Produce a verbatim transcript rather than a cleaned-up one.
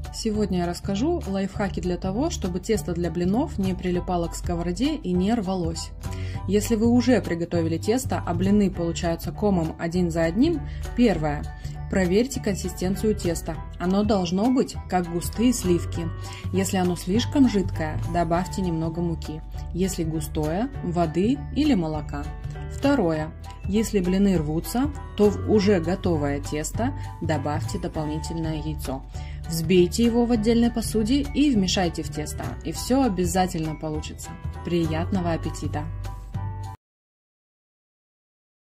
Сегодня я расскажу лайфхаки для того, чтобы тесто для блинов не прилипало к сковороде и не рвалось. Если вы уже приготовили тесто, а блины получаются комом один за одним, первое. Проверьте консистенцию теста. Оно должно быть как густые сливки. Если оно слишком жидкое, добавьте немного муки. Если густое, воды или молока. Второе. Если блины рвутся, то в уже готовое тесто добавьте дополнительное яйцо. Взбейте его в отдельной посуде и вмешайте в тесто. И все обязательно получится. Приятного аппетита!